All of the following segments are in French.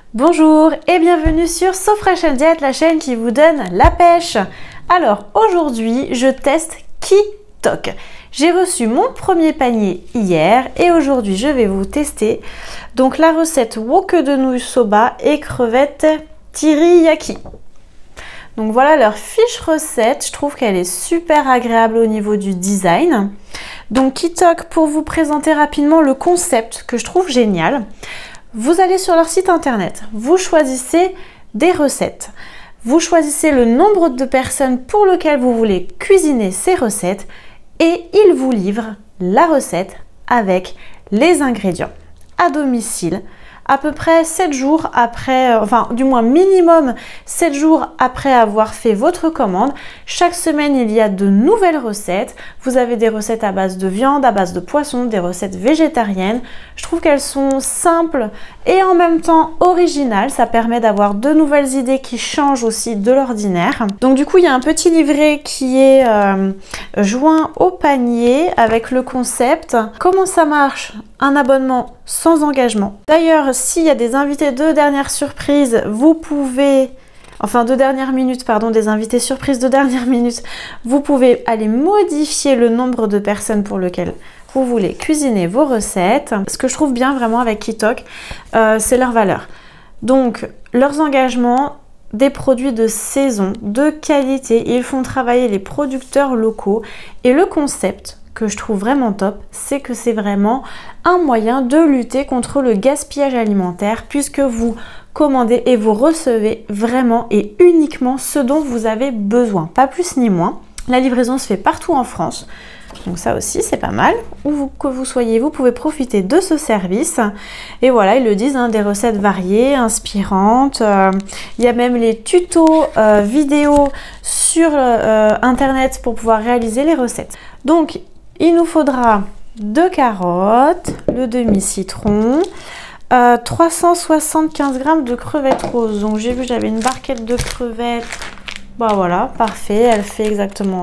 Bonjour et bienvenue sur So Fresh & Diet, la chaîne qui vous donne la pêche. Alors aujourd'hui, je teste KeeTok. J'ai reçu mon premier panier hier et aujourd'hui, je vais vous tester donc la recette wok de nouilles soba et crevettes teriyaki. Donc voilà leur fiche recette, je trouve qu'elle est super agréable au niveau du design. Donc KeeTok, pour vous présenter rapidement le concept que je trouve génial. Vous allez sur leur site internet, vous choisissez des recettes, vous choisissez le nombre de personnes pour lequel vous voulez cuisiner ces recettes et ils vous livrent la recette avec les ingrédients à domicile à peu près 7 jours après, enfin du moins minimum 7 jours après avoir fait votre commande. Chaque semaine, il y a de nouvelles recettes. Vous avez des recettes à base de viande, à base de poisson, des recettes végétariennes. Je trouve qu'elles sont simples et en même temps originales. Ça permet d'avoir de nouvelles idées qui changent aussi de l'ordinaire. Donc du coup, il y a un petit livret qui est joint au panier avec le concept. Comment ça marche? Un abonnement sans engagement. D'ailleurs, s'il y a des invités de dernière surprise, vous pouvez, enfin de dernière minute, pardon, des invités surprises de dernière minute, vous pouvez aller modifier le nombre de personnes pour lequel vous voulez cuisiner vos recettes. Ce que je trouve bien vraiment avec KeeTok, c'est leur valeur. Donc, leurs engagements, des produits de saison, de qualité, ils font travailler les producteurs locaux et le concept que je trouve vraiment top, c'est que c'est vraiment un moyen de lutter contre le gaspillage alimentaire puisque vous commandez et vous recevez vraiment et uniquement ce dont vous avez besoin, pas plus ni moins. La livraison se fait partout en France, donc ça aussi c'est pas mal. Où que vous soyez, vous pouvez profiter de ce service. Et voilà, ils le disent, hein, des recettes variées, inspirantes. Il y a même les tutos vidéo sur internet pour pouvoir réaliser les recettes. Donc il nous faudra 2 carottes, le demi-citron, 375 g de crevettes roses. Donc j'ai vu, j'avais une barquette de crevettes. Bah voilà, parfait. Elle fait exactement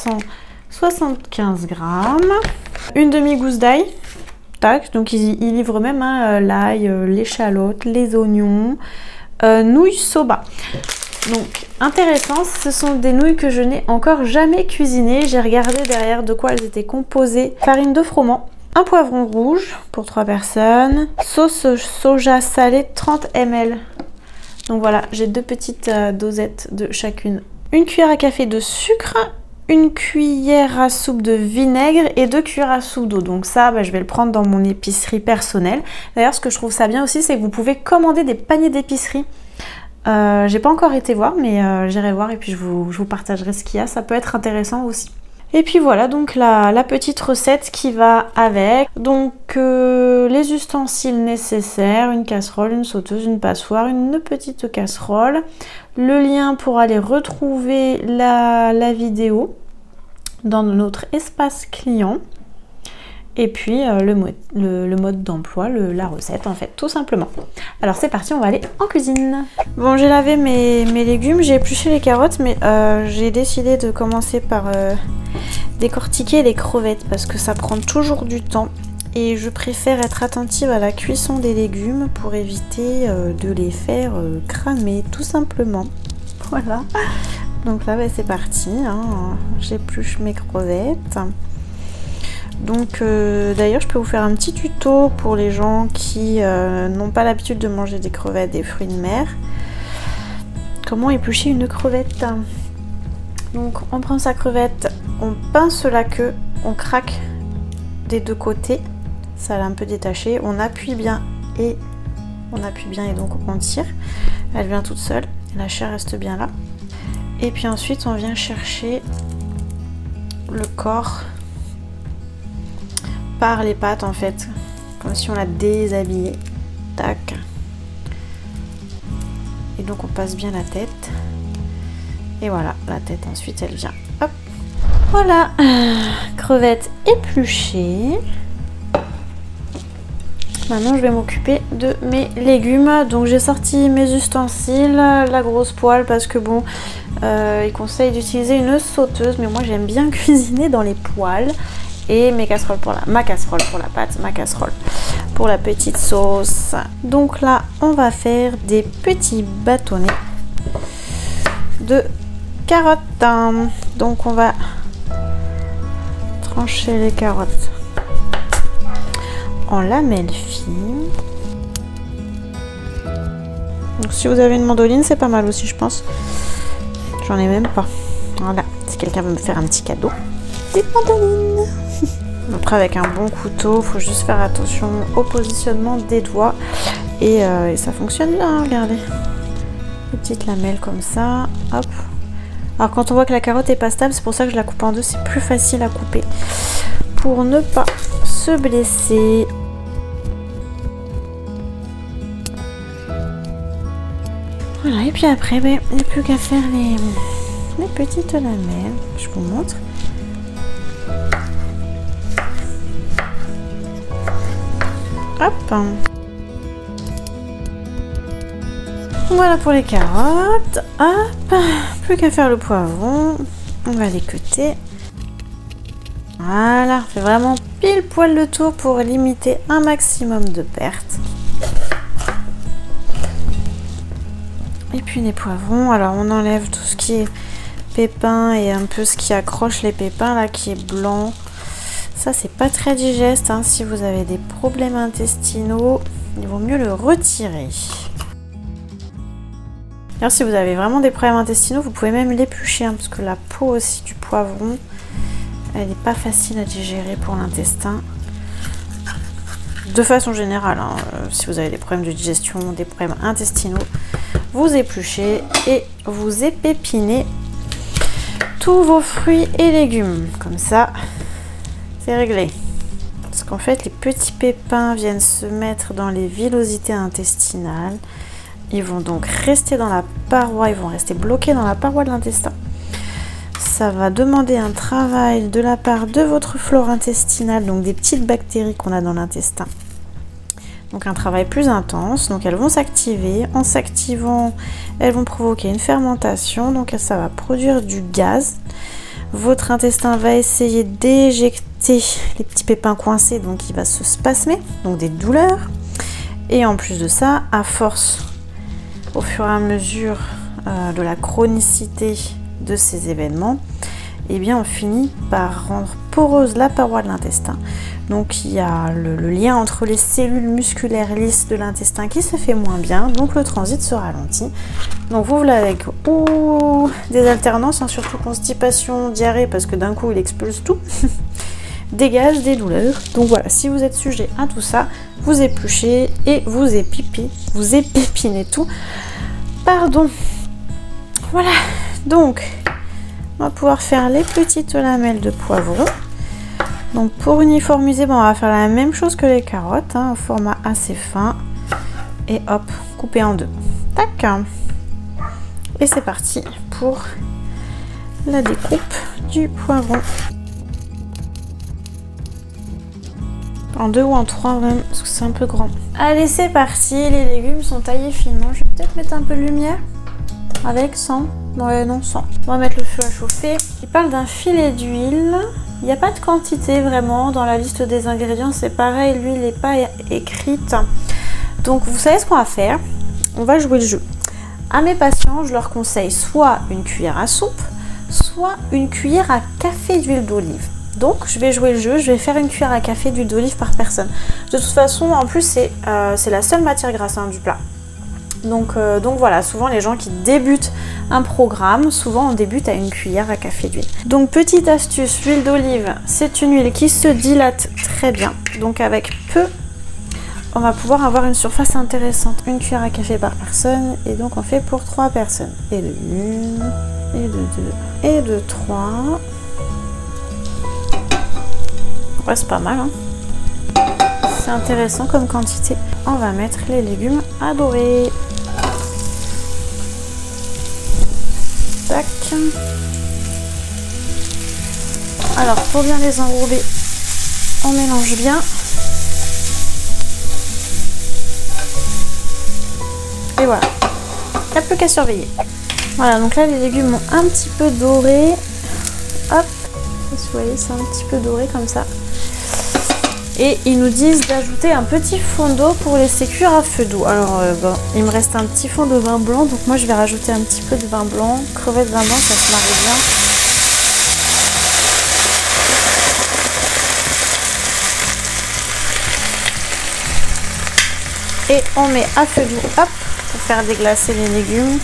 375 g. Une demi-gousse d'ail. Tac, donc ils livrent même hein, l'ail, l'échalote, les oignons, nouilles soba. Donc intéressant, ce sont des nouilles que je n'ai encore jamais cuisinées. J'ai regardé derrière de quoi elles étaient composées. Farine de froment, un poivron rouge pour 3 personnes, sauce soja salée 30 ml. Donc voilà, j'ai 2 petites dosettes de chacune. Une cuillère à café de sucre, une cuillère à soupe de vinaigre et 2 cuillères à soupe d'eau. Donc ça, bah, je vais le prendre dans mon épicerie personnelle. D'ailleurs, ce que je trouve ça bien aussi, c'est que vous pouvez commander des paniers d'épicerie. J'ai pas encore été voir, mais j'irai voir et puis je vous partagerai ce qu'il y a. Ça peut être intéressant aussi. Et puis voilà, donc la petite recette qui va avec. Donc les ustensiles nécessaires, une casserole, une sauteuse, une passoire, une petite casserole. Le lien pour aller retrouver la vidéo dans notre espace client. Et puis le mode d'emploi, la recette en fait, tout simplement. Alors c'est parti, on va aller en cuisine. Bon, j'ai lavé mes légumes, j'ai épluché les carottes, mais j'ai décidé de commencer par décortiquer les crevettes parce que ça prend toujours du temps. Et je préfère être attentive à la cuisson des légumes pour éviter de les faire cramer, tout simplement. Voilà. Donc là, bah, c'est parti, hein. J'épluche mes crevettes. Donc d'ailleurs je peux vous faire un petit tuto pour les gens qui n'ont pas l'habitude de manger des crevettes, des fruits de mer. Comment éplucher une crevette? Donc on prend sa crevette, on pince la queue, on craque des 2 côtés, ça l'a un peu détaché, on appuie bien et donc on tire. Elle vient toute seule, la chair reste bien là. Et puis ensuite on vient chercher le corps par les pattes en fait, comme si on l'a déshabillé. Tac. Et donc on passe bien la tête. Et voilà, la tête ensuite elle vient. Hop. Voilà, crevettes épluchées. Maintenant je vais m'occuper de mes légumes. Donc j'ai sorti mes ustensiles, la grosse poêle parce que bon, ils conseillent d'utiliser une sauteuse, mais moi j'aime bien cuisiner dans les poêles. Et ma casserole pour la pâte, ma casserole pour la petite sauce. Donc là, on va faire des petits bâtonnets de carottes. Donc on va trancher les carottes en lamelles fines. Donc si vous avez une mandoline, c'est pas mal aussi, je pense. J'en ai même pas. Voilà, si quelqu'un veut me faire un petit cadeau, des mandolines. Après, avec un bon couteau, il faut juste faire attention au positionnement des doigts. Et ça fonctionne bien, hein, regardez. Des petites lamelles comme ça. Hop. Alors quand on voit que la carotte est pas stable, c'est pour ça que je la coupe en deux. C'est plus facile à couper pour ne pas se blesser. Voilà, et puis après, il n'y a plus qu'à faire les petites lamelles. Je vous montre. Hop. Voilà pour les carottes. Hop. Plus qu'à faire le poivron. On va les cutter. Voilà, on fait vraiment pile poil le tour pour limiter un maximum de pertes. Et puis les poivrons, alors on enlève tout ce qui est pépins et un peu ce qui accroche les pépins là qui est blanc. Ça c'est pas très digeste, hein. Si vous avez des problèmes intestinaux, il vaut mieux le retirer. Alors si vous avez vraiment des problèmes intestinaux, vous pouvez même l'éplucher, hein, parce que la peau aussi du poivron, elle n'est pas facile à digérer pour l'intestin. De façon générale, hein, si vous avez des problèmes de digestion, des problèmes intestinaux, vous épluchez et vous épépinez tous vos fruits et légumes. Comme ça, c'est réglé. Parce qu'en fait, les petits pépins viennent se mettre dans les villosités intestinales. Ils vont donc rester dans la paroi, ils vont rester bloqués dans la paroi de l'intestin. Ça va demander un travail de la part de votre flore intestinale, donc des petites bactéries qu'on a dans l'intestin. Donc un travail plus intense, donc elles vont s'activer. En s'activant, elles vont provoquer une fermentation, donc ça va produire du gaz. Votre intestin va essayer d'éjecter les petits pépins coincés, donc il va se spasmer, donc des douleurs. Et en plus de ça, à force, au fur et à mesure de la chronicité de ces événements, eh bien on finit par rendre poreuse la paroi de l'intestin. Donc il y a le lien entre les cellules musculaires lisses de l'intestin qui se fait moins bien, donc le transit se ralentit. Donc vous l'avez avec des alternances, hein, surtout constipation, diarrhée, parce que d'un coup il expulse tout, dégage des douleurs. Donc voilà, si vous êtes sujet à tout ça, vous épluchez et vous épépinez tout. Pardon. Voilà, donc on va pouvoir faire les petites lamelles de poivron. Donc pour uniformiser, on va faire la même chose que les carottes, hein, au format assez fin. Et hop, couper en deux. Tac. Et c'est parti pour la découpe du poivron. En deux ou en trois même, parce que c'est un peu grand. Allez, c'est parti, les légumes sont taillés finement. Je vais peut-être mettre un peu de lumière. Avec, sans. Ouais, non, sans. On va mettre le feu à chauffer. Il parle d'un filet d'huile. Il n'y a pas de quantité vraiment dans la liste des ingrédients. C'est pareil, l'huile n'est pas écrite. Donc, vous savez ce qu'on va faire? On va jouer le jeu. À mes patients, je leur conseille soit une cuillère à soupe, soit une cuillère à café d'huile d'olive. Donc, je vais jouer le jeu. Je vais faire une cuillère à café d'huile d'olive par personne. De toute façon, en plus, c'est la seule matière grasse, hein, du plat. Donc voilà, souvent les gens qui débutent un programme, souvent on débute à une cuillère à café d'huile. Donc petite astuce, l'huile d'olive, c'est une huile qui se dilate très bien. Donc avec peu, on va pouvoir avoir une surface intéressante. Une cuillère à café par personne, et donc on fait pour 3 personnes. Et de 1, et de 2, et de 3. Ouais, c'est pas mal, hein. C'est intéressant comme quantité. On va mettre les légumes à dorer. Tac. Alors pour bien les enrober, on mélange bien. Et voilà. Il n'y a plus qu'à surveiller. Voilà, donc là les légumes ont un petit peu doré. Hop. Vous voyez, c'est un petit peu doré comme ça. Et ils nous disent d'ajouter un petit fond d'eau pour laisser cuire à feu doux. Alors bon, il me reste un petit fond de vin blanc, donc moi je vais rajouter un petit peu de vin blanc. Crevettes vin blanc, ça se marie bien. Et on met à feu doux, hop, pour faire déglacer les légumes.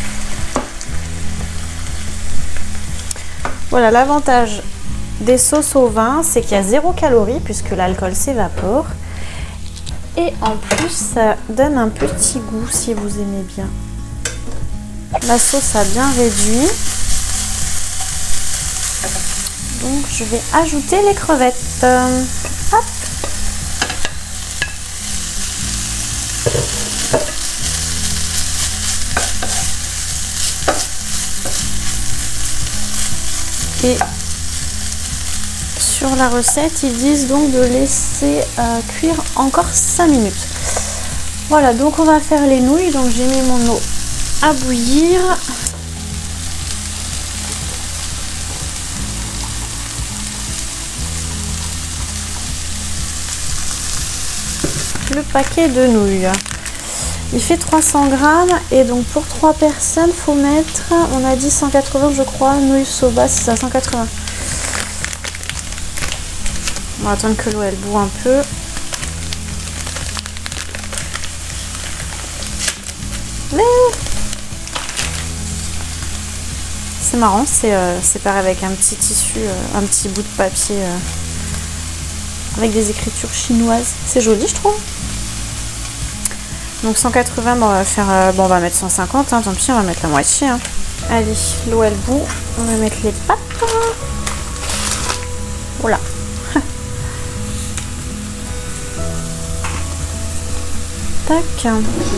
Voilà, l'avantage des sauces au vin, c'est qu'il y a 0 calories puisque l'alcool s'évapore. Et en plus, ça donne un petit goût si vous aimez bien. La sauce a bien réduit. Donc, je vais ajouter les crevettes. Hop. Et sur la recette, ils disent donc de laisser cuire encore 5 minutes. Voilà, donc on va faire les nouilles. Donc j'ai mis mon eau à bouillir. Le paquet de nouilles. Il fait 300 grammes et donc pour 3 personnes, faut mettre, on a dit 180 je crois, nouilles soba, c'est ça, 180. On va attendre que l'eau elle bout un peu. C'est marrant, c'est pareil avec un petit tissu, un petit bout de papier avec des écritures chinoises. C'est joli je trouve. Donc 180, bon, on va faire, bon, on va mettre 150, hein, tant pis, on va mettre la moitié. Hein. Allez, l'eau elle bout, on va mettre les pâtes. Voilà. Tac.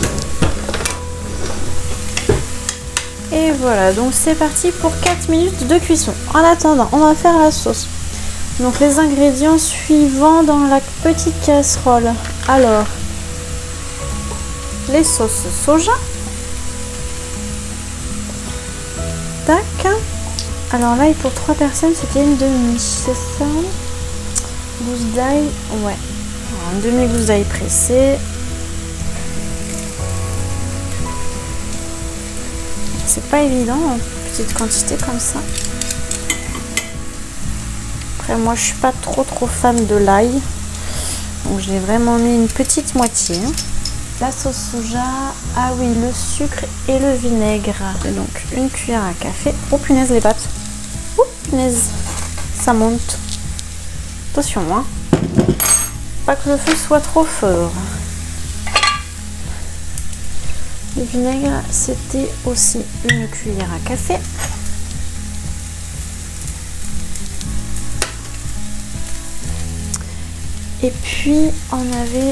Et voilà, donc c'est parti pour 4 minutes de cuisson. En attendant, on va faire la sauce. Donc les ingrédients suivants dans la petite casserole. Alors, les sauces soja. Tac. Alors là, pour 3 personnes, c'était une demi, c'est ça? Gousse d'ail, ouais. Alors, une demi-gousse d'ail pressée. C'est pas évident, en petite quantité comme ça. Après, moi, je suis pas trop fan de l'ail. Donc, j'ai vraiment mis une petite moitié. La sauce soja, ah oui, le sucre et le vinaigre. Et donc une cuillère à café. Oh punaise les pâtes. Oh punaise, ça monte. Attention, hein. Pas que le feu soit trop fort. Le vinaigre, c'était aussi une cuillère à café. Et puis on avait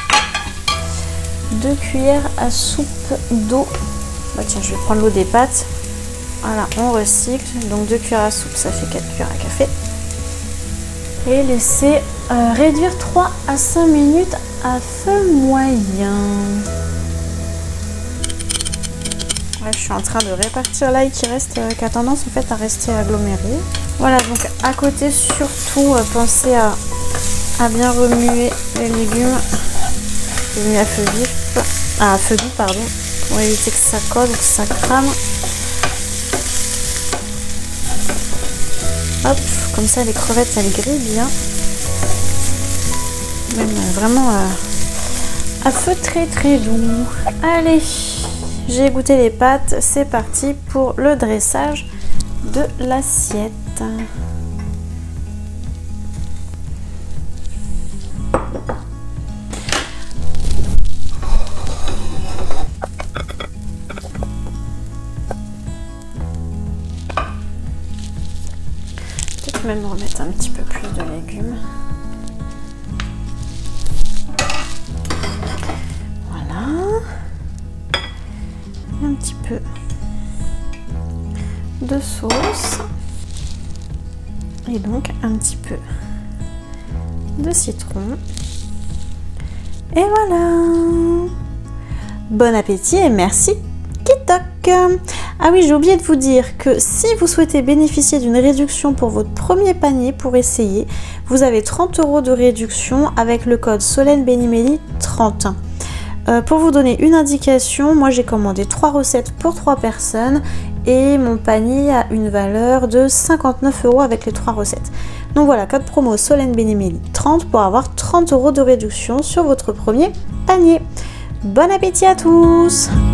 2 cuillères à soupe d'eau. Bah tiens, je vais prendre l'eau des pâtes. Voilà, on recycle. Donc 2 cuillères à soupe, ça fait 4 cuillères à café. Et laisser réduire 3 à 5 minutes à feu moyen. Ouais, je suis en train de répartir l'ail qui reste, qui a tendance en fait à rester aggloméré. Voilà, donc à côté surtout, pensez à bien remuer les légumes. Remuer à feu vif. À feu doux, pardon, pour éviter que ça colle ou que ça crame. Hop, comme ça les crevettes elles grillent bien. Même vraiment à feu très doux. Allez, j'ai goûté les pâtes, c'est parti pour le dressage de l'assiette. Même remettre un petit peu plus de légumes. Voilà. Un petit peu de sauce. Et donc un petit peu de citron. Et voilà. Bon appétit et merci Kitoc. Ah oui, j'ai oublié de vous dire que si vous souhaitez bénéficier d'une réduction pour votre premier panier pour essayer, vous avez 30 € de réduction avec le code Solène Benimeli 30. Pour vous donner une indication, moi j'ai commandé 3 recettes pour 3 personnes et mon panier a une valeur de 59 € avec les 3 recettes. Donc voilà, code promo Solène Benimeli 30 pour avoir 30 € de réduction sur votre premier panier. Bon appétit à tous!